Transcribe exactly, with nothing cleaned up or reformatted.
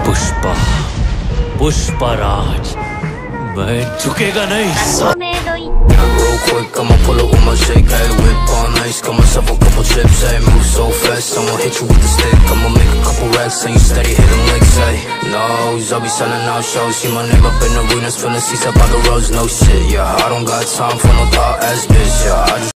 पुष्पा पुष्पराज मैं झुकेगा नहीं। Real quick, I'ma pull up with my shake, hey, whip on ice, got myself a couple chips, hey, move so fast, I'ma hit you with the stick, I'ma make a couple racks, and you steady hitting licks, hey, nose, I'll be selling out shows, see my name up in arenas, filling seats up by the roads, no shit, yeah, I don't got time for no thought ass bitch, yeah, I just